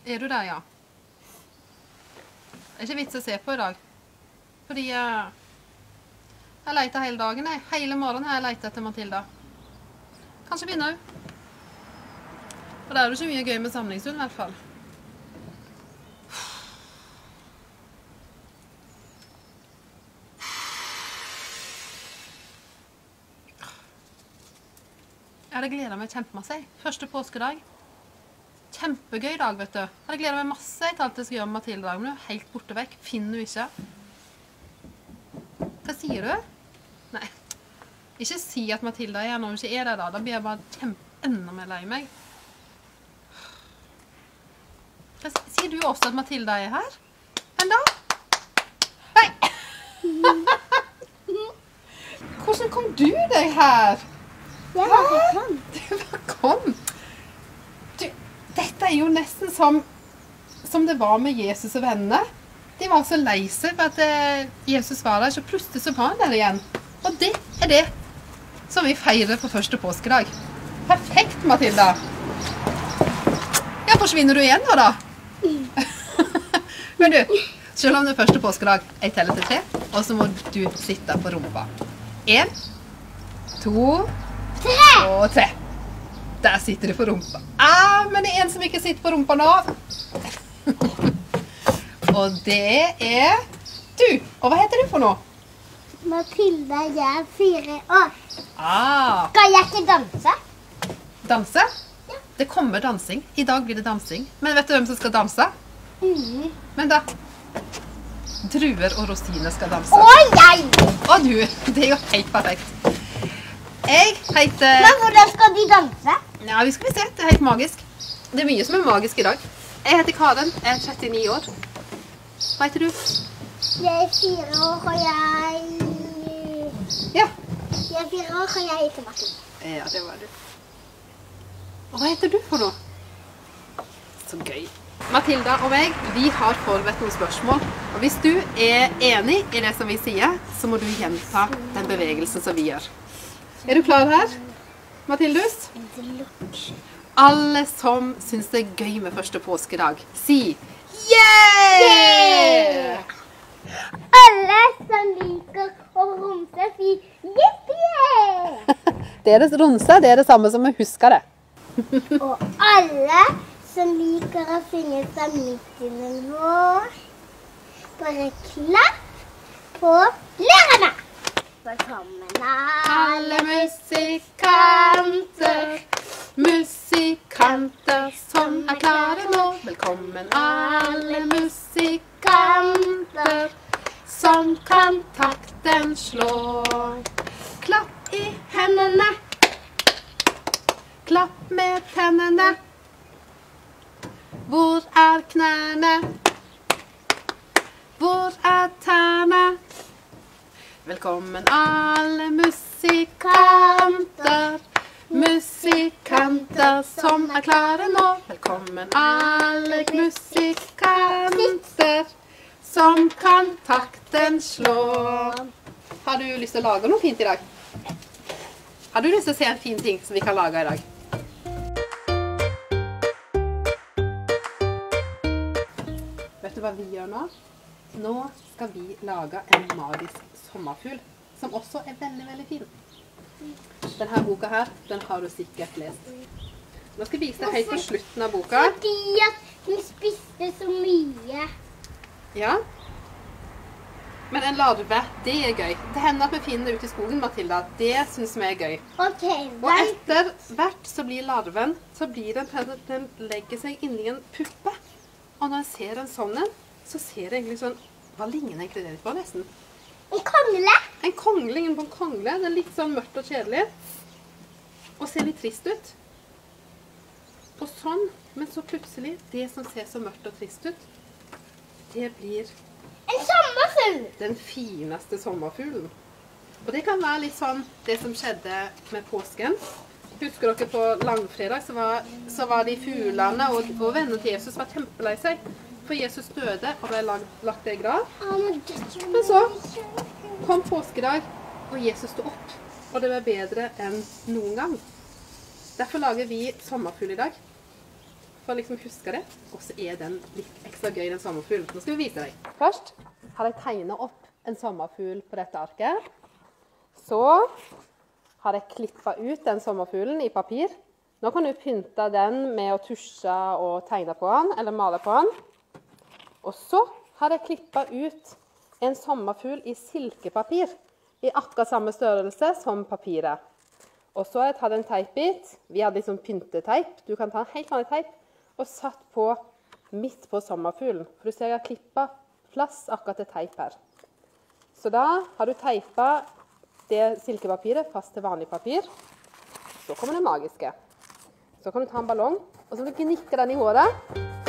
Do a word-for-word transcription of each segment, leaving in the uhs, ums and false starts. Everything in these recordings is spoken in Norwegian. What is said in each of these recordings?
Er du der, ja? Det er ikke vits å se på i dag. Fordi uh, jeg leter hele dagen. Jeg. Hele morgenen har jeg letet etter Matilda. Kanskje finner hun. Og det er jo ikke mye gøy med samlingshund i hvert fall. Jeg hadde gledet meg kjempemasse. Første påskedag. Kjempegøy dag, vet du. Jeg hadde gledet meg masse til alt jeg skal gjøre med Matilda i dag, men hun er helt borte vekk. Finner hun ikke. Hva sier du? Nei. Ikke si at Matilda er når hun ikke er der da. Da blir jeg bare kjempe enda mer lei meg. Hva sier du også at Matilda er her? Men da? Hei! Hvordan kom du deg her? Jeg bare kom. Du bare kom. Du, dette er jo nesten som, som det var med Jesus og vennene. De var så lei seg for at eh, Jesus var der, så plutselig så var han der igjen. Og det er det som vi feirer på første påskedag. Perfekt, Matilda. Ja, forsvinner du igjen nå da? Men du, selv om det er første påskedag, jeg teller til tre, og så må du sitte på rumpa. En, to... Tre! Og tre. Der sitter du på rumpa. Ah, men det er en som ikke sitter på rumpa nå. Og det er du. Og hva heter du for noe? Matilda, jeg er fire år. Ah, Skal jeg ikke danse? danse? Det kommer dansing. I dag blir det dansing. Men vet du hvem som skal danse? Mm. Men da, druer og rosiner skal danse. Og jeg! Og du, det er jo helt perfekt. Jeg heter... Men hvordan skal de danse? Ja, vi skal vi se. Det er helt magisk. Det er mye som er magisk i dag. Jeg heter Karen. Jeg er trettini år. Hva heter du? Jeg er fire år, og jeg... Ja. Jeg er fire år, og jeg heter Matilda. Ja, det var du. Og hva heter du for noe? Så gøy. Matilda og meg, vi har forberedt noen spørsmål. Og hvis du er enig i det som vi sier, så må du gjenta den bevegelsen som vi gjør. Er du klar her, Matildus? Alle som synes det er gøy med første påskedag, si yeah! Alle som liker å romse, si yippie! Det er det runse, det er det samme som å huske det. Og alle som liker å finne samlingen vår, bare klapp på lærerne! Velkommen Alle musikanter, musikanter som er klare nå. Velkommen alle musikanter som kan takten slå. Klapp i hendene, klapp med tennene. Hvor er knærne? Hvor er tærne? Velkommen alle musikanter, musikanter som er klare nå. Velkommen alle musikanter som kan takten slå. Har du lyst til å lage noe fint i dag? Har du lyst til å se en fin ting som vi kan lage i dag? Vet du hva vi gjør nå? Nå skal vi lage en magisk sommerfugl, som også er veldig, veldig fin. Denne boka her, den har du sikkert lest. Nå skal jeg vise deg helt på slutten av boka. Fordi at hun spiste så mye. Ja. Men en larve, det er gøy. Det hender at vi finner det ute i skogen, Matilda. Det synes vi er gøy. Ok, Og etter hvert så blir larven, så blir den, den legger seg inni en puppe. Og når jeg ser en sånn en, så ser det egentlig sånn, hva ligner egentlig det på nesten? en kongle. En kongle, en på en kongle. Det er litt sånn mørkt og kjedelig. Og ser litt trist ut. Og sånn, men så plutselig, det som ser så mørkt og trist ut, det blir En sommerfugl. den fineste sommerfuglen. Og det kan være litt sånn det som skjedde med påsken. Husker dere på langfredag, så var, så var de fuglene og, og vennene til Jesus var kjempelei seg. For Jesus døde og ble lagt, lagt i grav. Men så kom påskedag, og Jesus stod opp. Og det var bedre enn noen gang. Derfor lager vi sommerfugl i dag. for å liksom huske det. Og så er den litt ekstra gøy, den sommerfuglen. Nå skal vi vise deg. Først har jeg tegnet opp en sommerfugl på dette arket. Så har jeg klippet ut den sommerfuglen i papir. Nå kan du pynte den med å tusje og tegne på den, eller male på den. Og så har jeg klippet ut en sommerfugl i silkepapir, i akkurat samme størrelse som papiret. Og så har jeg tatt en teipbit. Vi hadde liksom pynteteip. Du kan ta en helt vanlig teip og satt på midt på sommerfuglen. For du ser jeg har klippet plass akkurat til teip her. Så da har du teipet det silkepapiret fast til vanlig papir. Så kommer det magiske. Så kan du ta en ballong, og så vil du gnikke den i håret.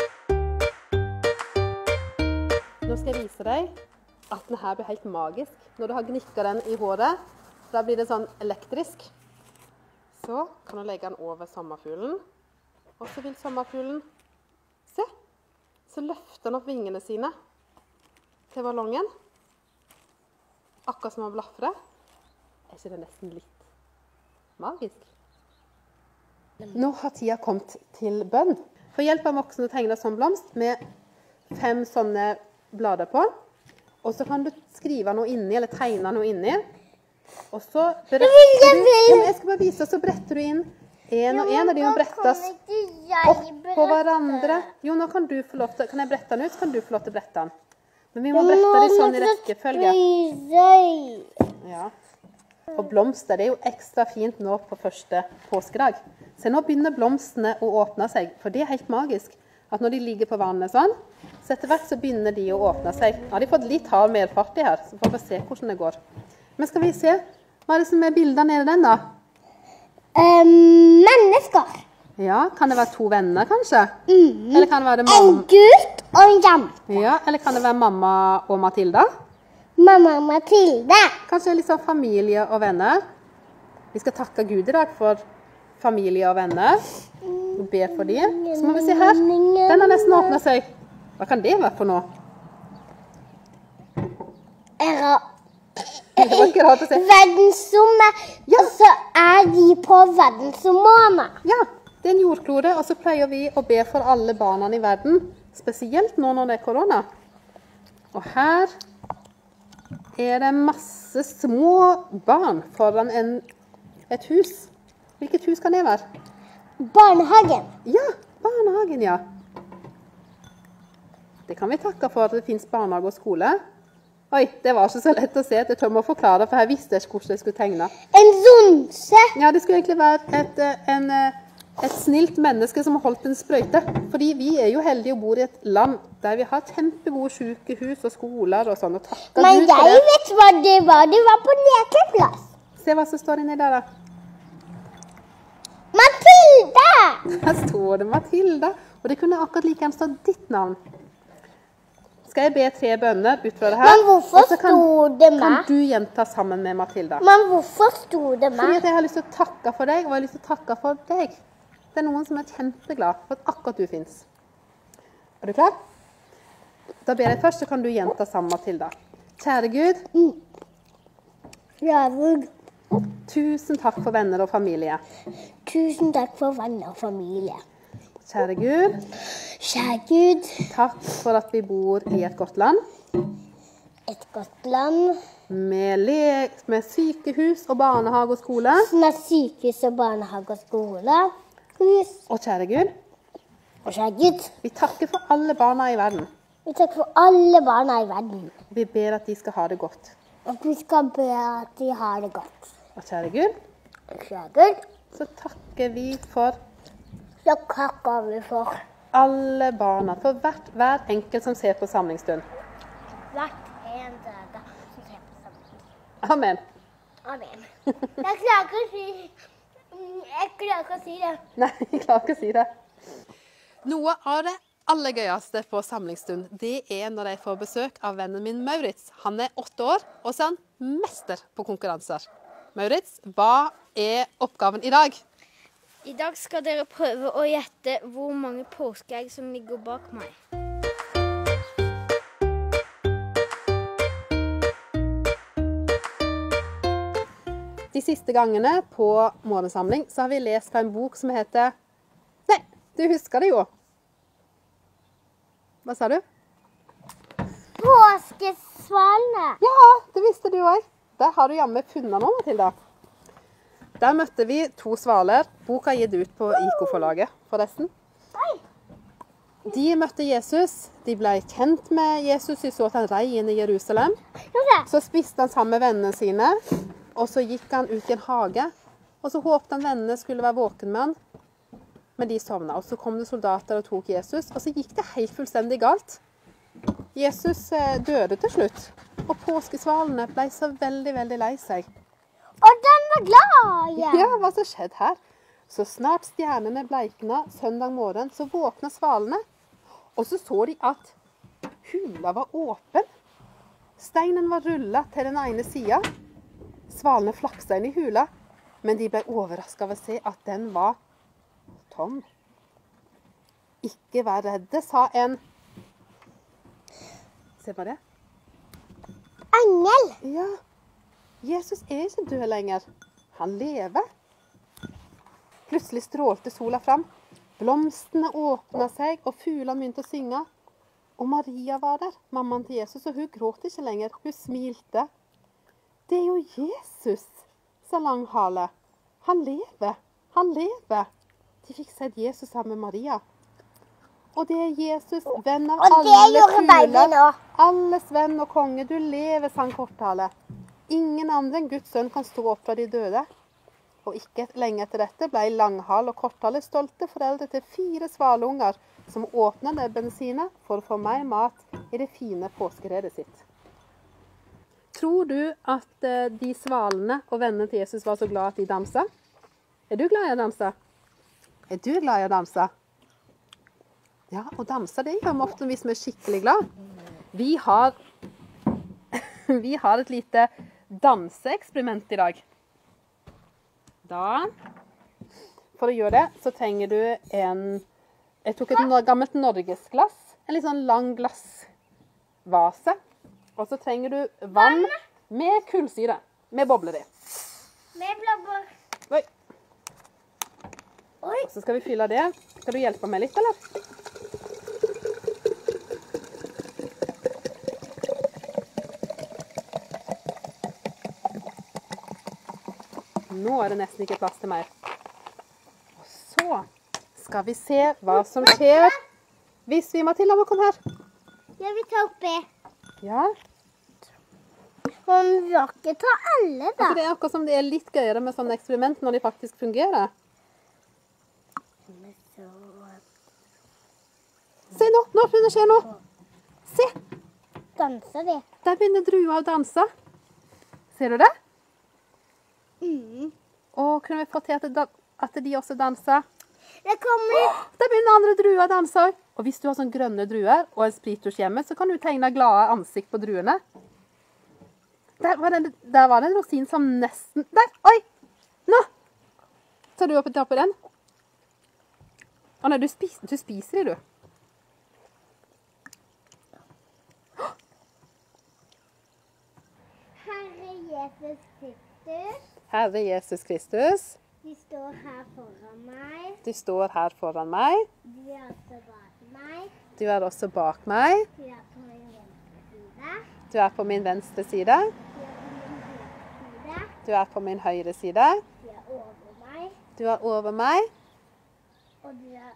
Nå skal jeg vise deg at denne blir helt magisk. Når du har gnikket den i håret, da blir det sånn elektrisk. Så kan du legge den over sommerfuglen. Og så vil sommerfuglen, se, så løfter den opp vingene sine til ballongen. Akkurat som å blafre. Er ikke det nesten litt magisk? Nå har tida kommet til bønn. For hjelp av voksne å tegne sånn blomst med fem sånne blader på. Og så kan du skrive noe inni, eller tegne noe inni. Og så bretter du, ja, men jeg skal bare vise, så bretter du inn en og en, og de må brettes opp på hverandre. Jo, nå kan du få lov til, kan jeg brette den ut, så kan du få lov til å brette den. Men vi må brette det sånn i rekkefølge. Ja. Og blomster, det er jo ekstra fint nå på første påskedag. Så nå begynner blomstene å åpne seg, for det er helt magisk. At når de ligger på vannet sånn, så etter hvert så begynner de å åpne seg. Nå har de fått litt hard medfart i her, så får vi se hvordan det går. Men skal vi se, hva er det som er bildet nede den da? Um, mennesker. Ja, kan det være to venner kanskje? Mm. Eller kan det være mamma? En gutt og en jente. Ja, eller kan det være mamma og Matilda? Mamma og Matilda. Kanskje litt sånn familie og venner. Vi skal takke Gud i dag for familie og venner. Og be for dem. Så må vi se her. Den har nesten åpnet seg. Hva kan det være for noe? Era Det var ikke rart å se. verdensrommet, Ja. og så er de på verdensrommet. Ja, det er en jordklode, og så pleier vi å be for alle barna i verden, spesielt nå når det er korona. Og her er det masse små barn foran en, et hus. Hvilket hus kan det være? Barnehagen. Ja, barnehagen, ja. Det kan vi takke for at det finnes barnehage og skole. Oi, det var ikke så lett å se. Jeg tør å forklare, for jeg visste ikke hvordan jeg skulle tegne. En zonse. Ja, det skulle egentlig være et, en, et snilt menneske som har holdt en sprøyte. Fordi vi er jo heldige og bor i et land der vi har kjempegode sykehus og skoler og sånn. Og takker Men Gud for jeg det. vet hva det var. Det var på lekeplass. Se hva som står inni der da. Matilda! Her står det Matilda. Og det kunne akkurat like gjerne stå ditt navn. Skal jeg be tre bønner ut fra det her? Men hvorfor Og så kan, sto det kan meg? du gjenta sammen med Matilda? Men hvorfor sto det Fordi meg? at jeg har lyst til å takke for deg, og jeg har lyst til å takke for deg. Det er noen som er kjempeglad for at akkurat du finnes. Er du klar? Da ber jeg først, så kan du gjenta sammen med Matilda. Kjære Gud, Ja, Gud. tusen takk for venner og familie. Tusen takk for venner og familie. Kjære Gud, Kjære Gud, takk for at vi bor i et godt land, et godt land med, le med sykehus og barnehage og skole. med sykehus og barnehage og skole. Hus. Og kjære Gud, Og kjære Gud, vi takker for alle barna i verden. vi takker for alle barna i verden. Vi ber at de skal ha det godt. Og vi skal be at de har det godt. Og kjære Gud, Og kjære Gud, så takker vi for så takker vi for alle barna, for hvert, hver enkelt som ser på samlingsstund. hvert en døde som ser på sammen. Amen. Amen. Jeg klarer ikke å si, jeg klarer ikke å si det. Nei, jeg klarer ikke å si det. Noe av det aller gøyeste på samlingsstund, det er når jeg får besøk av vennen min Maurits. Han er åtte år, og så er han mester på konkurranser. Maurits, hva er oppgaven i dag? I dag skal dere prøve å gjette hvor mange påskeegg som ligger bak meg. De siste gangene på morgensamling så har vi lest fra en bok som heter... Nei, du husker det jo. Hva sa du? Påskesvalene. Ja, det visste du også. Der har du jammen funnet noe, Matilda. Der møtte vi to svaler. Boka er gitt ut på I K-forlaget, forresten. De møtte Jesus. De ble kjent med Jesus. De så at han rei inn i Jerusalem. Så spiste han sammen med vennene sine. Og så gikk han ut i en hage. Og så håpte han vennene skulle være våken med han. Men de sovna. Og så kom det soldater og tok Jesus. Og så gikk det helt fullstendig galt. Jesus døde til slutt. Og påskesvalene ble så veldig, veldig lei seg. Og den var glad igjen. Ja, hva som skjedde her? Så snart stjernene bleikna søndag morgen, så våkna svalene. Og så så de at hula var åpen. Steinen var rullet til den ene siden. Svalene flaksa inn i hula, men de ble overrasket av å se at den var tom. Ikke vær redde, sa en. Se på det. Engel. Ja, Jesus er ikke død lenger. Han lever. Plutselig strålte sola fram. Blomstene åpnet seg, og fuglene begynte å synge. Og Maria var der, mammaen til Jesus, og hun gråt ikke lenger. Hun smilte. Det er jo Jesus, sa Langhale. Han lever, han lever. De fikk sett Jesus sammen med Maria. Og det er Jesus, venn av Og det alle gjorde baby fugler. nå. Alles venn og konge, du lever, sang Korthale. Ingen andre enn Guds sønn kan stå opp fra de døde. Og ikke lenge etter dette ble Langhale og Korthale stolte foreldre til fire svaleunger som åpnet nebbene sine for å få mer mat i det fine påskeredet sitt. Tror du at eh, de svalene og vennene til Jesus var så glad at de dansa? Er du glad i å danse? Er du glad i å danse? Ja, og danse det gjør vi ofte hvis vi er skikkelig glad. Vi har, vi har et lite danseeksperiment i dag. Da, for å gjøre det, så trenger du en, jeg tok et gammelt norgesglass, en litt sånn lang glassvase, og så trenger du vann med kullsyre, med bobler i. Med blabber. Oi. Oi. Så skal vi fylle det. Skal du hjelpe meg litt, eller? Nå er det nesten ikke plass til mer. Og så skal vi se hva som skjer hvis vi, Matilda, må komme her. Jeg vil ta oppi. Ja, Men vi vil ikke ta alle, da. altså det er akkurat som det er litt gøyere med sånne eksperiment når de faktisk fungerer. Se nå, nå begynner det å skje nå. Se, Danser de? der begynner drua å danse. Ser du det? Mm. Og kunne vi få til at, det, at de også danser? Det kommer... Der begynner andre druer å danse også. Og hvis du har sånne grønne druer og en sprittusj hjemme, så kan du tegne glade ansikt på druene. Der var det, der var det en rosin som nesten... Der! Oi! Nå! Tar du opp og tar på den? Å nei, du spiser, du spiser i, du. Herre Jesus Kristus, Herre Jesus Kristus, de står her foran meg. du står her foran meg. De er også bak meg. Du er også bak meg. De er på min venstre side. Du er på min venstre side. De er på min høyre side. Du er på min høyre side. De er over meg. Du er over meg. Og de er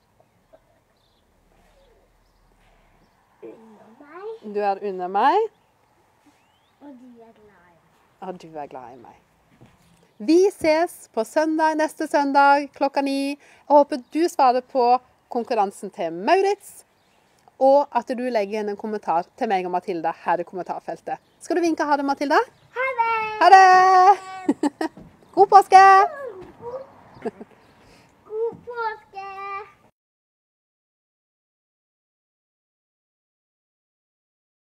under meg. Du er under meg. Og de er glad i meg. Og du er glad i meg. Vi ses på søndag, neste søndag klokka ni. Jeg håper du svarer på konkurransen til Maurits, og at du legger inn en kommentar til meg og Matilda her i kommentarfeltet. Skal du vinke ha det, Matilda? Ha det! Ha det! God påske!